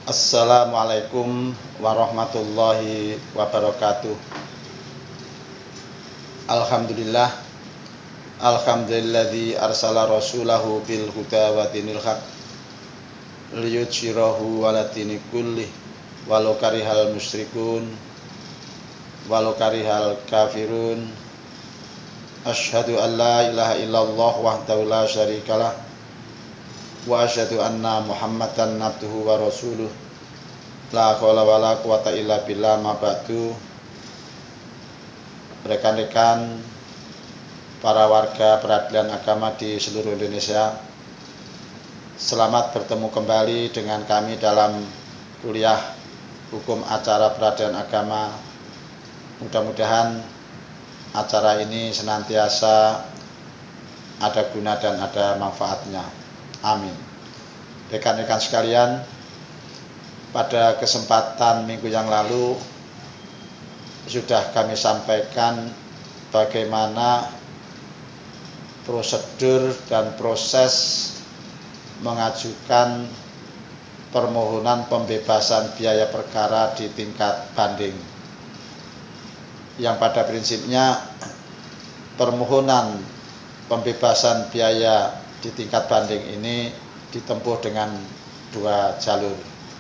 Assalamualaikum warahmatullahi wabarakatuh. Alhamdulillah, alhamdulilladzi arsala rasulahu bil huda wa dinil haq liyudhhirahu 'ala dini kullih walau karihal musyrikun walau karihal kafirun. Asyhadu an la ilaha illallah wahdahu la syarikalah wa asyhadu anna Muhammadan abduhu wa rasuluh. La haula wala quwata illa billah, ma ba'du. Rekan-rekan para warga peradilan agama di seluruh Indonesia, selamat bertemu kembali dengan kami dalam kuliah hukum acara peradilan agama. Mudah-mudahan acara ini senantiasa ada guna dan ada manfaatnya. Amin. Rekan-rekan sekalian, pada kesempatan minggu yang lalu sudah kami sampaikan bagaimana prosedur dan proses mengajukan permohonan pembebasan biaya perkara di tingkat banding, yang pada prinsipnya permohonan pembebasan biaya di tingkat banding ini ditempuh dengan dua jalur.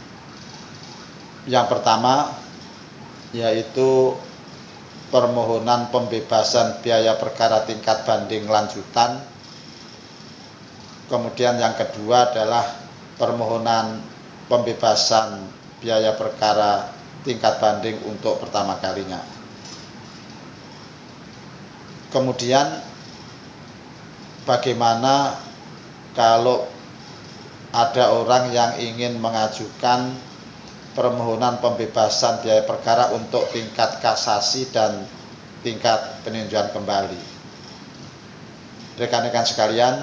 Yang pertama yaitu permohonan pembebasan biaya perkara tingkat banding lanjutan. Kemudian yang kedua adalah permohonan pembebasan biaya perkara tingkat banding untuk pertama kalinya. Kemudian bagaimana kalau ada orang yang ingin mengajukan permohonan pembebasan biaya perkara untuk tingkat kasasi dan tingkat peninjauan kembali. Rekan-rekan sekalian,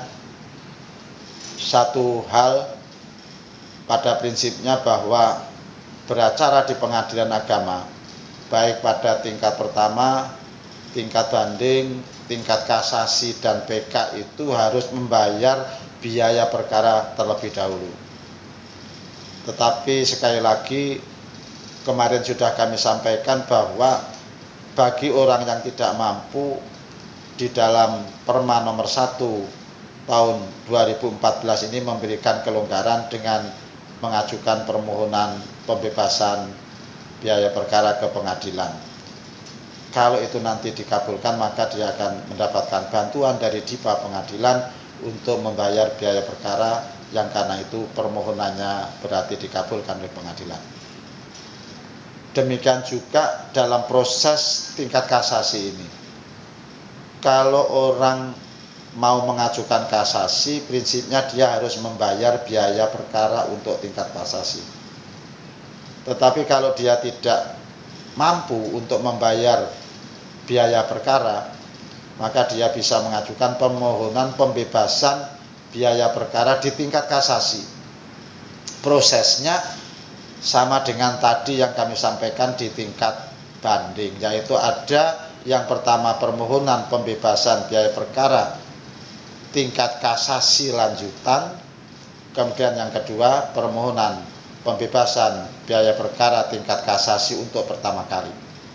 satu hal pada prinsipnya bahwa beracara di pengadilan agama, baik pada tingkat pertama, tingkat banding, tingkat kasasi dan PK, itu harus membayar biaya perkara terlebih dahulu. Tetapi sekali lagi, kemarin sudah kami sampaikan bahwa bagi orang yang tidak mampu, di dalam Perma nomor 1 tahun 2014 ini memberikan kelonggaran dengan mengajukan permohonan pembebasan biaya perkara ke pengadilan. Kalau itu nanti dikabulkan, maka dia akan mendapatkan bantuan dari DIPA pengadilan untuk membayar biaya perkara yang karena itu permohonannya berarti dikabulkan oleh pengadilan. Demikian juga dalam proses tingkat kasasi ini. Kalau orang mau mengajukan kasasi, prinsipnya dia harus membayar biaya perkara untuk tingkat kasasi. Tetapi kalau dia tidak mampu untuk membayar biaya perkara, maka dia bisa mengajukan permohonan pembebasan biaya perkara di tingkat kasasi. Prosesnya sama dengan tadi yang kami sampaikan di tingkat banding, yaitu ada yang pertama permohonan pembebasan biaya perkara tingkat kasasi lanjutan, kemudian yang kedua permohonan pembebasan biaya perkara tingkat kasasi untuk pertama kali.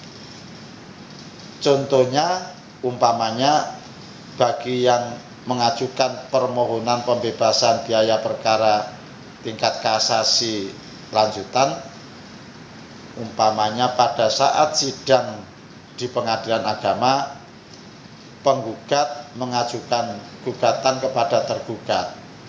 Contohnya, umpamanya bagi yang mengajukan permohonan pembebasan biaya perkara tingkat kasasi lanjutan, umpamanya pada saat sidang di pengadilan agama, penggugat mengajukan gugatan kepada tergugat.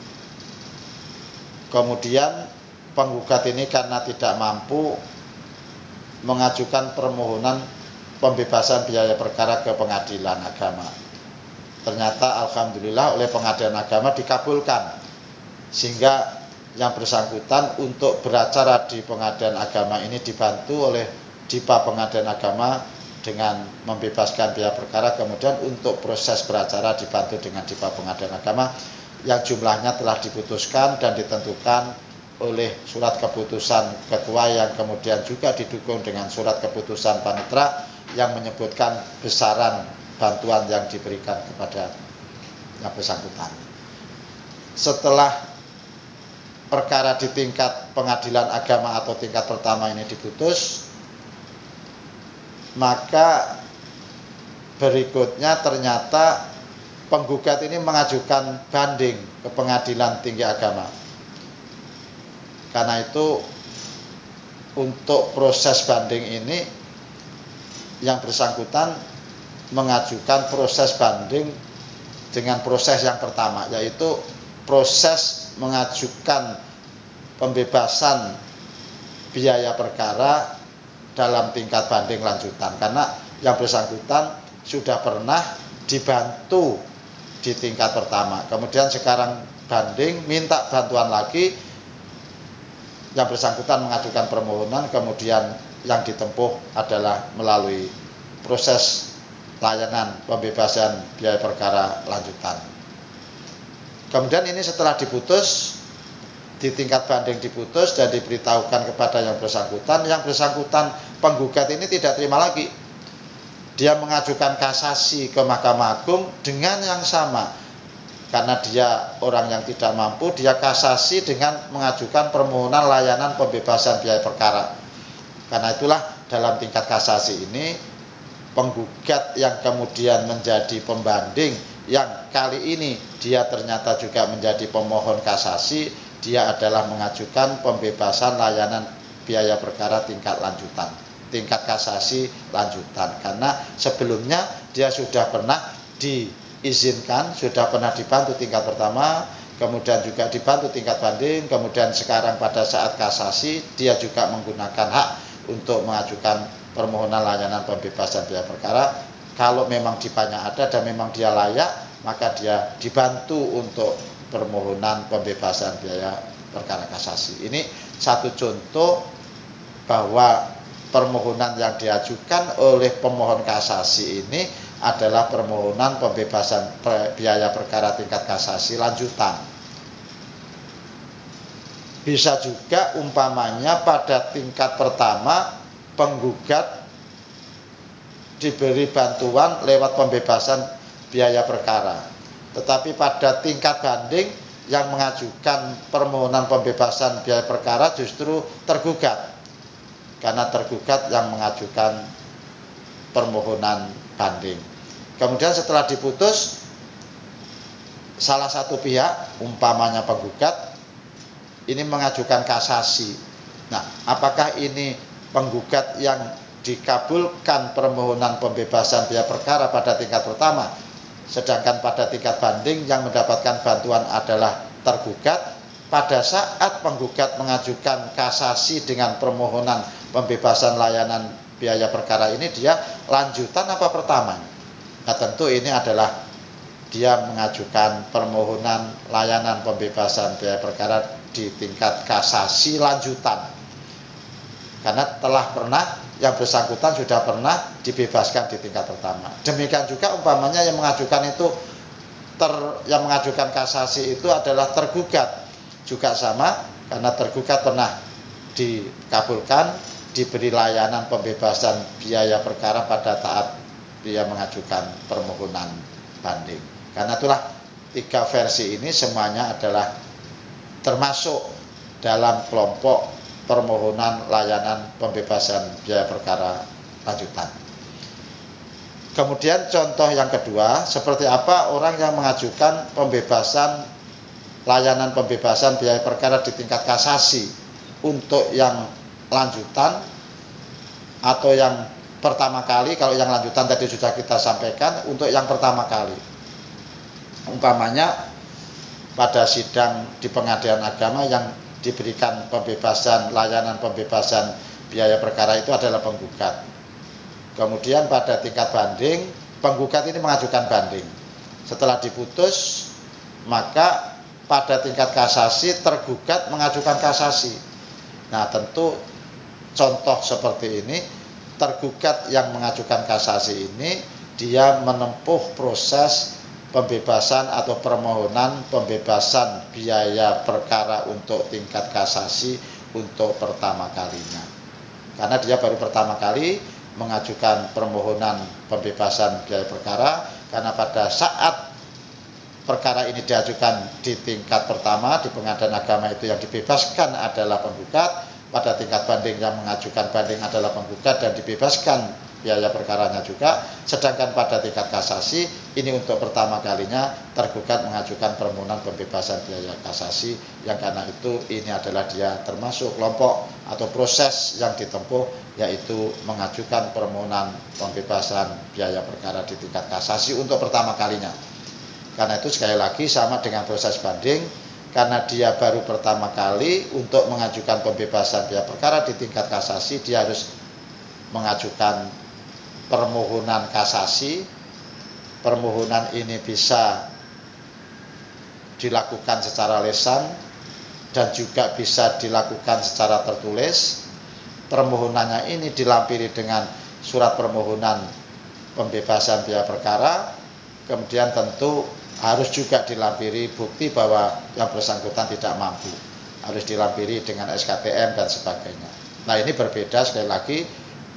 Kemudian penggugat ini karena tidak mampu mengajukan permohonan pembebasan biaya perkara ke pengadilan agama. Ternyata alhamdulillah oleh pengadilan agama dikabulkan, sehingga yang bersangkutan untuk beracara di pengadilan agama ini dibantu oleh DIPA pengadilan agama dengan membebaskan biaya perkara. Kemudian untuk proses beracara dibantu dengan DIPA pengadilan agama yang jumlahnya telah diputuskan dan ditentukan oleh surat keputusan ketua, yang kemudian juga didukung dengan surat keputusan panitera yang menyebutkan besaran bantuan yang diberikan kepada yang bersangkutan. Setelah perkara di tingkat pengadilan agama atau tingkat pertama ini diputus, maka berikutnya ternyata penggugat ini mengajukan banding ke pengadilan tinggi agama. Karena itu untuk proses banding ini yang bersangkutan mengajukan proses banding dengan proses yang pertama, yaitu proses mengajukan pembebasan biaya perkara dalam tingkat banding lanjutan, karena yang bersangkutan sudah pernah dibantu di tingkat pertama, kemudian sekarang banding minta bantuan lagi, yang bersangkutan mengajukan permohonan, kemudian yang ditempuh adalah melalui proses layanan pembebasan biaya perkara lanjutan. Kemudian ini setelah diputus, di tingkat banding diputus dan diberitahukan kepada yang bersangkutan penggugat ini tidak terima lagi. Dia mengajukan kasasi ke Mahkamah Agung dengan yang sama. Karena dia orang yang tidak mampu, dia kasasi dengan mengajukan permohonan layanan pembebasan biaya perkara. Karena itulah dalam tingkat kasasi ini, penggugat yang kemudian menjadi pembanding, yang kali ini dia ternyata juga menjadi pemohon kasasi, dia adalah mengajukan pembebasan layanan biaya perkara tingkat lanjutan, tingkat kasasi lanjutan. Karena sebelumnya dia sudah pernah diizinkan, sudah pernah dibantu tingkat pertama, kemudian juga dibantu tingkat banding, kemudian sekarang pada saat kasasi dia juga menggunakan hak untuk mengajukan permohonan layanan pembebasan biaya perkara. Kalau memang dipanya ada dan memang dia layak, maka dia dibantu untuk permohonan pembebasan biaya perkara kasasi. Ini satu contoh bahwa permohonan yang diajukan oleh pemohon kasasi ini adalah permohonan pembebasan biaya perkara tingkat kasasi lanjutan. Bisa juga umpamanya pada tingkat pertama penggugat diberi bantuan lewat pembebasan biaya perkara, tetapi pada tingkat banding yang mengajukan permohonan pembebasan biaya perkara justru tergugat, karena tergugat yang mengajukan permohonan banding. Kemudian setelah diputus, salah satu pihak, umpamanya penggugat, ini mengajukan kasasi. Nah, apakah ini penggugat yang dikabulkan permohonan pembebasan biaya perkara pada tingkat pertama, sedangkan pada tingkat banding yang mendapatkan bantuan adalah tergugat? Pada saat penggugat mengajukan kasasi dengan permohonan pembebasan layanan biaya perkara ini, dia lanjutan apa pertama? Nah, tentu ini adalah dia mengajukan permohonan layanan pembebasan biaya perkara di tingkat kasasi lanjutan, karena telah pernah, yang bersangkutan sudah pernah dibebaskan di tingkat pertama. Demikian juga umpamanya yang mengajukan itu yang mengajukan kasasi itu adalah tergugat, juga sama, karena tergugat pernah dikabulkan, diberi layanan pembebasan biaya perkara pada saat dia mengajukan permohonan banding. Karena itulah tiga versi ini semuanya adalah termasuk dalam kelompok permohonan layanan pembebasan biaya perkara lanjutan. Kemudian contoh yang kedua, seperti apa orang yang mengajukan pembebasan layanan pembebasan biaya perkara di tingkat kasasi untuk yang lanjutan atau yang pertama kali. Kalau yang lanjutan tadi sudah kita sampaikan, untuk yang pertama kali, umpamanya pada sidang di pengadilan agama yang diberikan pembebasan layanan pembebasan biaya perkara itu adalah penggugat. Kemudian pada tingkat banding, penggugat ini mengajukan banding. Setelah diputus, maka pada tingkat kasasi tergugat mengajukan kasasi. Nah, tentu contoh seperti ini, tergugat yang mengajukan kasasi ini dia menempuh proses pembebasan atau permohonan pembebasan biaya perkara untuk tingkat kasasi untuk pertama kalinya. Karena dia baru pertama kali mengajukan permohonan pembebasan biaya perkara, karena pada saat perkara ini diajukan di tingkat pertama di pengadilan agama itu yang dibebaskan adalah penggugat, pada tingkat banding yang mengajukan banding adalah penggugat dan dibebaskan biaya perkaranya juga, sedangkan pada tingkat kasasi ini untuk pertama kalinya tergugat mengajukan permohonan pembebasan biaya kasasi, yang karena itu ini adalah dia termasuk kelompok atau proses yang ditempuh, yaitu mengajukan permohonan pembebasan biaya perkara di tingkat kasasi untuk pertama kalinya. Karena itu sekali lagi sama dengan proses banding, karena dia baru pertama kali untuk mengajukan pembebasan biaya perkara di tingkat kasasi, dia harus mengajukan permohonan kasasi. Permohonan ini bisa dilakukan secara lisan dan juga bisa dilakukan secara tertulis. Permohonannya ini dilampiri dengan surat permohonan pembebasan biaya perkara, kemudian tentu harus juga dilampiri bukti bahwa yang bersangkutan tidak mampu, harus dilampiri dengan SKTM dan sebagainya. Nah, ini berbeda sekali lagi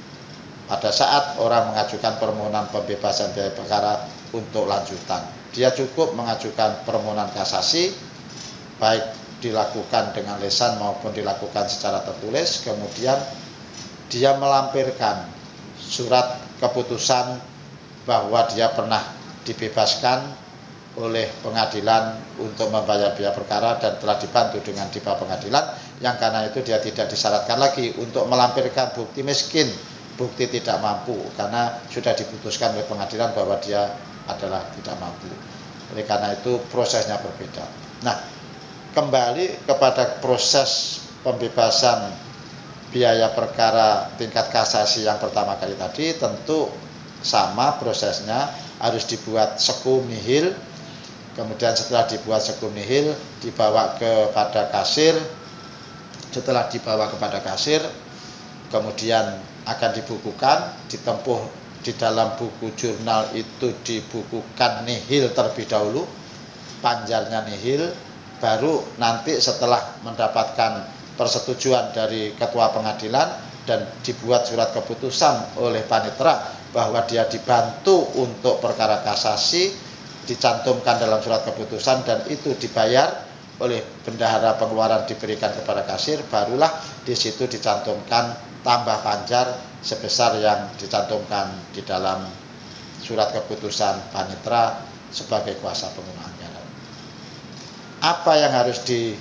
pada saat orang mengajukan permohonan pembebasan biaya perkara untuk lanjutan. Dia cukup mengajukan permohonan kasasi, baik dilakukan dengan lisan maupun dilakukan secara tertulis, kemudian dia melampirkan surat keputusan bahwa dia pernah dibebaskan oleh pengadilan untuk membayar biaya perkara dan telah dibantu dengan dipa pengadilan, yang karena itu dia tidak disyaratkan lagi untuk melampirkan bukti miskin, bukti tidak mampu, karena sudah diputuskan oleh pengadilan bahwa dia adalah tidak mampu. Oleh karena itu prosesnya berbeda. Nah, kembali kepada proses pembebasan biaya perkara tingkat kasasi yang pertama kali tadi, tentu sama prosesnya, harus dibuat sekum nihil. Kemudian setelah dibuat sekum nihil dibawa kepada kasir. Setelah dibawa kepada kasir, kemudian akan dibukukan, ditempuh di dalam buku jurnal itu dibukukan nihil terlebih dahulu, panjarnya nihil, baru nanti setelah mendapatkan persetujuan dari ketua pengadilan dan dibuat surat keputusan oleh panitera bahwa dia dibantu untuk perkara kasasi, dicantumkan dalam surat keputusan dan itu dibayar oleh bendahara pengeluaran diberikan kepada kasir, barulah di situ dicantumkan tambah panjar sebesar yang dicantumkan di dalam surat keputusan panitera sebagai kuasa pengguna anggaran. Apa yang harus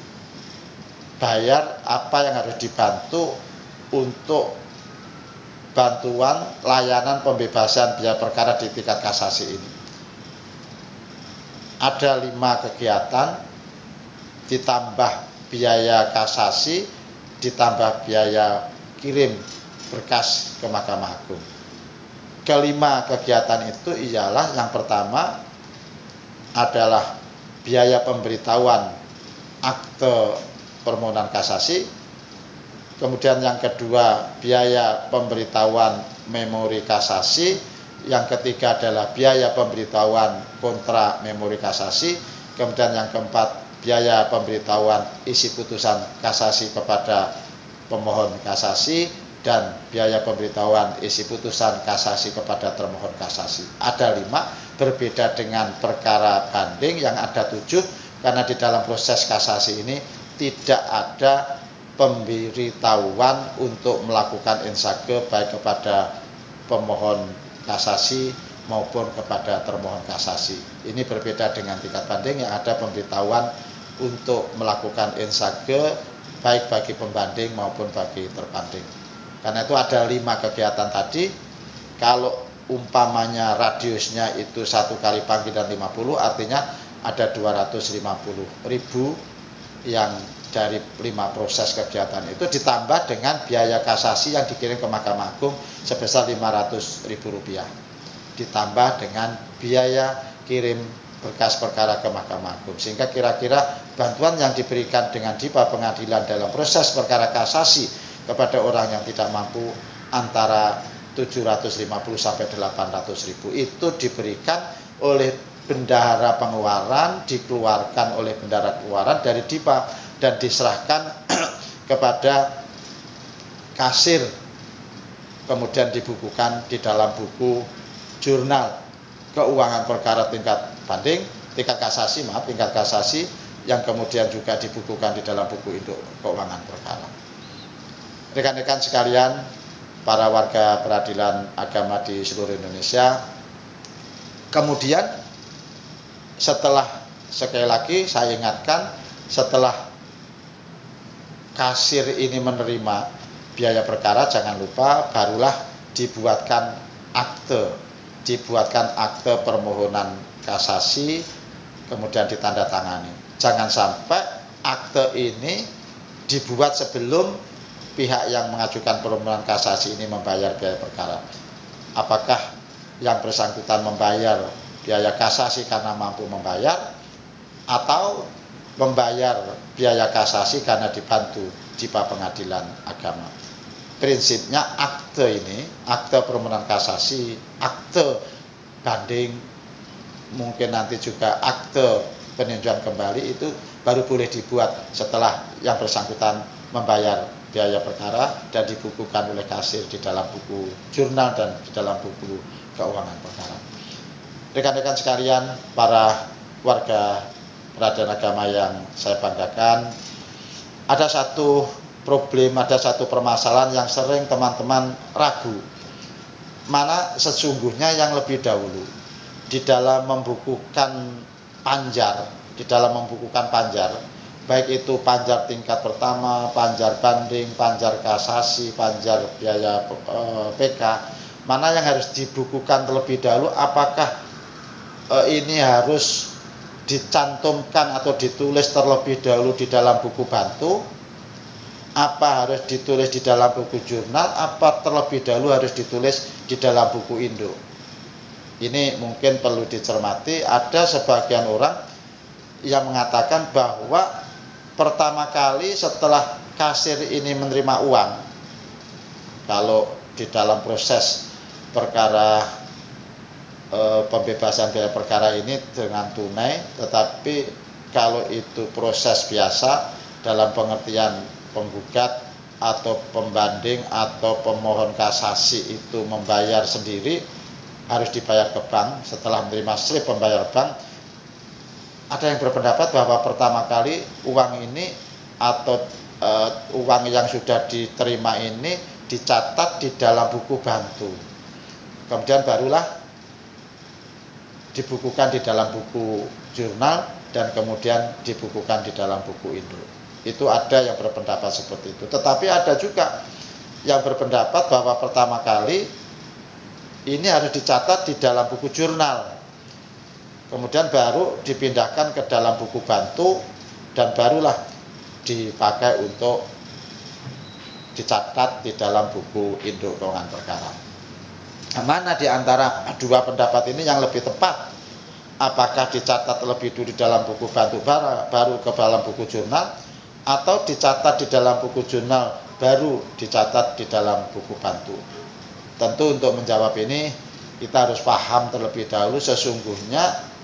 dibayar, apa yang harus dibantu untuk bantuan layanan pembebasan biaya perkara di tingkat kasasi ini? Ada 5 kegiatan, ditambah biaya kasasi, ditambah biaya kirim berkas ke Mahkamah Agung. Kelima kegiatan itu ialah, yang pertama adalah biaya pemberitahuan akte permohonan kasasi, kemudian yang kedua biaya pemberitahuan memori kasasi, yang ketiga adalah biaya pemberitahuan kontra memori kasasi, kemudian yang keempat biaya pemberitahuan isi putusan kasasi kepada pemohon kasasi, dan biaya pemberitahuan isi putusan kasasi kepada termohon kasasi. Ada 5, berbeda dengan perkara banding yang ada 7, karena di dalam proses kasasi ini tidak ada pemberitahuan untuk melakukan insage baik kepada pemohon kasasi maupun kepada termohon kasasi. Ini berbeda dengan tingkat banding yang ada pemberitahuan untuk melakukan insage baik bagi pembanding maupun bagi terbanding. Karena itu ada 5 kegiatan tadi. Kalau umpamanya radiusnya itu 1 kali panggilan 50, artinya ada 250.000 yang dari 5 proses kegiatan itu, ditambah dengan biaya kasasi yang dikirim ke Mahkamah Agung sebesar Rp500.000, ditambah dengan biaya kirim berkas perkara ke Mahkamah Agung, sehingga kira-kira bantuan yang diberikan dengan dipa pengadilan dalam proses perkara kasasi kepada orang yang tidak mampu antara 750 sampai 800.000 itu diberikan oleh bendahara pengeluaran, dikeluarkan oleh bendahara pengeluaran dari dipa dan diserahkan kepada kasir, kemudian dibukukan di dalam buku jurnal keuangan perkara tingkat banding, tingkat kasasi yang kemudian juga dibukukan di dalam buku induk keuangan perkara. Rekan-rekan sekalian, para warga peradilan agama di seluruh Indonesia, kemudian setelah, sekali lagi saya ingatkan, setelah kasir ini menerima biaya perkara, jangan lupa barulah dibuatkan akte permohonan kasasi, kemudian ditandatangani. Jangan sampai akte ini dibuat sebelum pihak yang mengajukan permohonan kasasi ini membayar biaya perkara. Apakah yang bersangkutan membayar biaya kasasi karena mampu membayar, atau membayar biaya kasasi karena dibantu di pengadilan agama. Prinsipnya akte ini, akte permohonan kasasi, akte banding, mungkin nanti juga akte peninjauan kembali, itu baru boleh dibuat setelah yang bersangkutan membayar biaya perkara dan dibukukan oleh kasir di dalam buku jurnal dan di dalam buku keuangan perkara. Rekan-rekan sekalian, para warga peradilan agama yang saya banggakan, ada satu problem, ada satu permasalahan yang sering teman-teman ragu. Mana sesungguhnya yang lebih dahulu di dalam membukukan panjar, baik itu panjar tingkat pertama, panjar banding, panjar kasasi, panjar biaya PK, mana yang harus dibukukan terlebih dahulu? Apakah ini harus dicantumkan atau ditulis terlebih dahulu di dalam buku bantu? Apa harus ditulis di dalam buku jurnal? Apa terlebih dahulu harus ditulis di dalam buku induk? Ini mungkin perlu dicermati. Ada sebagian orang yang mengatakan bahwa pertama kali setelah kasir ini menerima uang, kalau di dalam proses perkara pembebasan biaya perkara ini dengan tunai, tetapi kalau itu proses biasa dalam pengertian penggugat atau pembanding atau pemohon kasasi itu membayar sendiri, harus dibayar ke bank setelah menerima slip pembayar bank. Ada yang berpendapat bahwa pertama kali uang ini atau uang yang sudah diterima ini dicatat di dalam buku bantu, kemudian barulah dibukukan di dalam buku jurnal dan kemudian dibukukan di dalam buku induk. Itu ada yang berpendapat seperti itu. Tetapi ada juga yang berpendapat bahwa pertama kali ini harus dicatat di dalam buku jurnal, kemudian baru dipindahkan ke dalam buku bantu dan barulah dipakai untuk dicatat di dalam buku induk keuangan perkara. Mana di antara dua pendapat ini yang lebih tepat? Apakah dicatat terlebih dulu di dalam buku bantu baru ke dalam buku jurnal, atau dicatat di dalam buku jurnal baru dicatat di dalam buku bantu? Tentu untuk menjawab ini kita harus paham terlebih dahulu sesungguhnya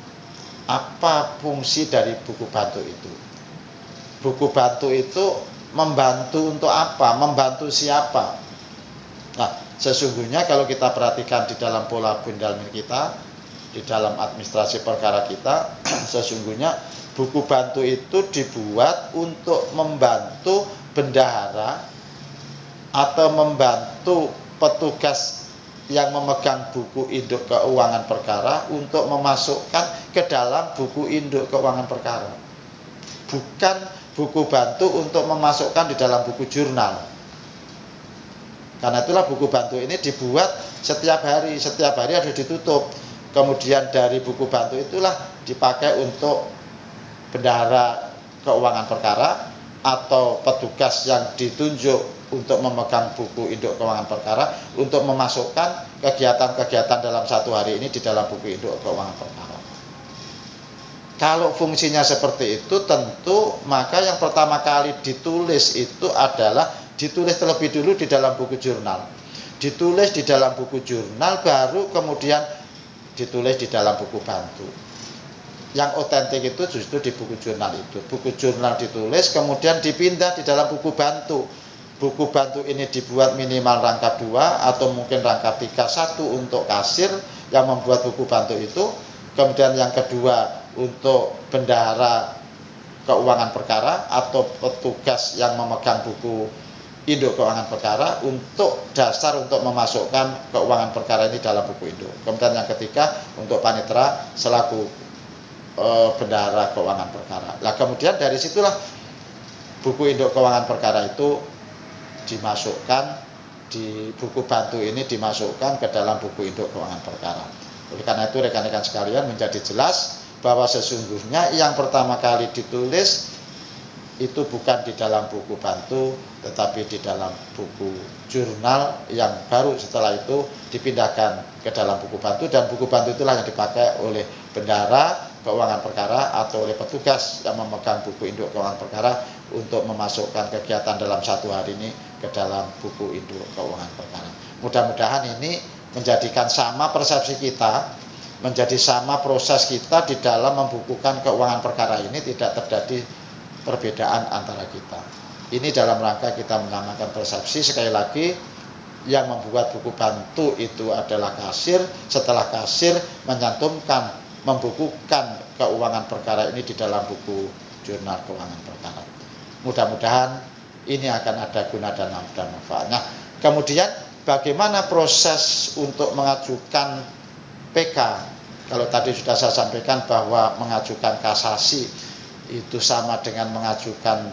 apa fungsi dari buku bantu itu. Buku bantu itu membantu untuk apa? Membantu siapa? Nah, sesungguhnya kalau kita perhatikan di dalam pola pendalaman kita, di dalam administrasi perkara kita, sesungguhnya buku bantu itu dibuat untuk membantu bendahara atau membantu petugas yang memegang buku induk keuangan perkara untuk memasukkan ke dalam buku induk keuangan perkara. Bukan buku bantu untuk memasukkan di dalam buku jurnal. Karena itulah buku bantu ini dibuat setiap hari harus ditutup. Kemudian dari buku bantu itulah dipakai untuk bendahara keuangan perkara atau petugas yang ditunjuk untuk memegang buku induk keuangan perkara untuk memasukkan kegiatan-kegiatan dalam satu hari ini di dalam buku induk keuangan perkara. Kalau fungsinya seperti itu, tentu maka yang pertama kali ditulis itu adalah ditulis terlebih dulu di dalam buku jurnal. Ditulis di dalam buku jurnal, baru kemudian ditulis di dalam buku bantu. Yang otentik itu justru di buku jurnal itu. Buku jurnal ditulis, kemudian dipindah di dalam buku bantu. Buku bantu ini dibuat minimal rangkap 2 atau mungkin rangkap 3. Satu untuk kasir yang membuat buku bantu itu. Kemudian yang kedua untuk bendahara keuangan perkara atau petugas yang memegang buku induk keuangan perkara untuk dasar untuk memasukkan keuangan perkara ini dalam buku induk. Kemudian yang ketiga untuk panitera selaku bendahara keuangan perkara. Nah kemudian dari situlah buku induk keuangan perkara itu dimasukkan di buku bantu ini, dimasukkan ke dalam buku induk keuangan perkara. Oleh karena itu rekan-rekan sekalian menjadi jelas bahwa sesungguhnya yang pertama kali ditulis itu bukan di dalam buku bantu, tetapi di dalam buku jurnal yang baru setelah itu dipindahkan ke dalam buku bantu, dan buku bantu itulah yang dipakai oleh bendahara keuangan perkara atau oleh petugas yang memegang buku induk keuangan perkara untuk memasukkan kegiatan dalam satu hari ini ke dalam buku induk keuangan perkara. Mudah-mudahan ini menjadikan sama persepsi kita, menjadi sama proses kita di dalam membukukan keuangan perkara ini, tidak terjadi perbedaan antara kita. Ini dalam rangka kita menyamakan persepsi. Sekali lagi, yang membuat buku bantu itu adalah kasir. Setelah kasir menyantumkan, membukukan keuangan perkara ini di dalam buku jurnal keuangan perkara. Mudah-mudahan ini akan ada guna dan manfaatnya. Kemudian bagaimana proses untuk mengajukan PK? Kalau tadi sudah saya sampaikan bahwa mengajukan kasasi itu sama dengan mengajukan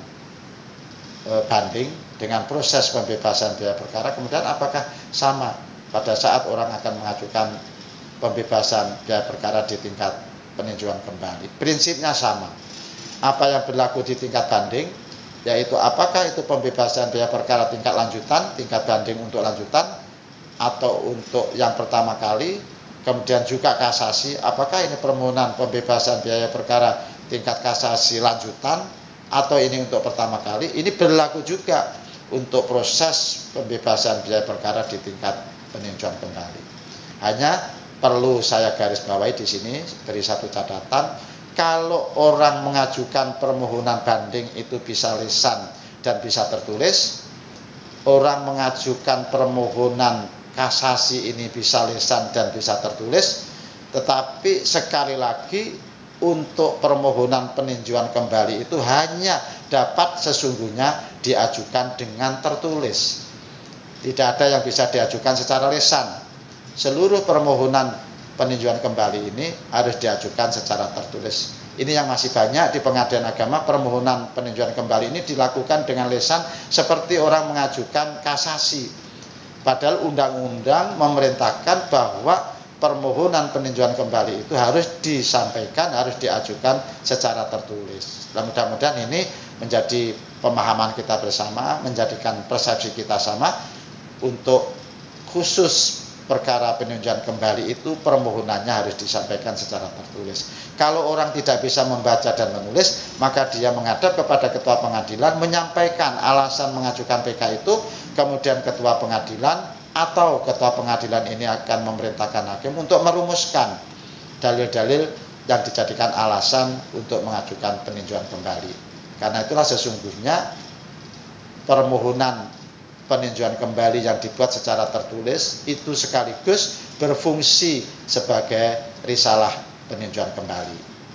banding dengan proses pembebasan biaya perkara. Kemudian apakah sama pada saat orang akan mengajukan pembebasan biaya perkara di tingkat peninjauan kembali? Prinsipnya sama. Apa yang berlaku di tingkat banding, yaitu apakah itu pembebasan biaya perkara tingkat lanjutan, tingkat banding untuk lanjutan, atau untuk yang pertama kali. Kemudian juga kasasi, apakah ini permohonan pembebasan biaya perkara tingkat kasasi lanjutan atau ini untuk pertama kali. Ini berlaku juga untuk proses pembebasan biaya perkara di tingkat peninjauan kembali. Hanya perlu saya garis bawahi di sini, beri satu catatan, kalau orang mengajukan permohonan banding itu bisa lisan dan bisa tertulis, orang mengajukan permohonan kasasi ini bisa lisan dan bisa tertulis, tetapi sekali lagi untuk permohonan peninjauan kembali itu hanya dapat sesungguhnya diajukan dengan tertulis. Tidak ada yang bisa diajukan secara lisan. Seluruh permohonan peninjauan kembali ini harus diajukan secara tertulis. Ini yang masih banyak di Pengadilan Agama, permohonan peninjauan kembali ini dilakukan dengan lisan seperti orang mengajukan kasasi. Padahal undang-undang memerintahkan bahwa permohonan peninjauan kembali itu harus disampaikan, harus diajukan secara tertulis. Dan mudah-mudahan ini menjadi pemahaman kita bersama, menjadikan persepsi kita sama. Untuk khusus perkara peninjauan kembali itu permohonannya harus disampaikan secara tertulis. Kalau orang tidak bisa membaca dan menulis, maka dia menghadap kepada ketua pengadilan, menyampaikan alasan mengajukan PK itu, kemudian ketua pengadilan atau ketua pengadilan ini akan memerintahkan hakim untuk merumuskan dalil-dalil yang dijadikan alasan untuk mengajukan peninjauan kembali. Karena itulah sesungguhnya permohonan peninjauan kembali yang dibuat secara tertulis itu sekaligus berfungsi sebagai risalah peninjauan kembali.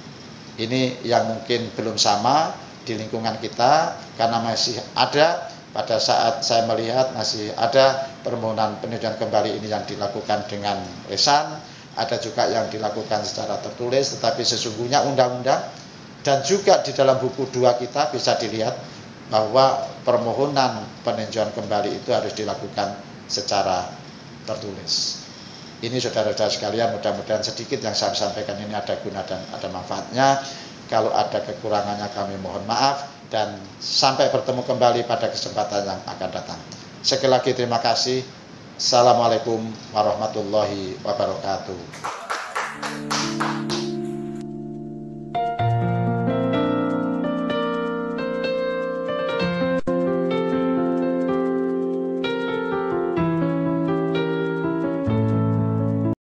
Ini yang mungkin belum sama di lingkungan kita, karena masih ada, pada saat saya melihat masih ada permohonan peninjauan kembali ini yang dilakukan dengan lisan, ada juga yang dilakukan secara tertulis, tetapi sesungguhnya undang-undang dan juga di dalam buku 2 kita bisa dilihat bahwa permohonan peninjauan kembali itu harus dilakukan secara tertulis. Ini saudara-saudara sekalian, mudah-mudahan sedikit yang saya sampaikan ini ada guna dan ada manfaatnya. Kalau ada kekurangannya kami mohon maaf, dan sampai bertemu kembali pada kesempatan yang akan datang. Sekali lagi terima kasih. Assalamualaikum warahmatullahi wabarakatuh.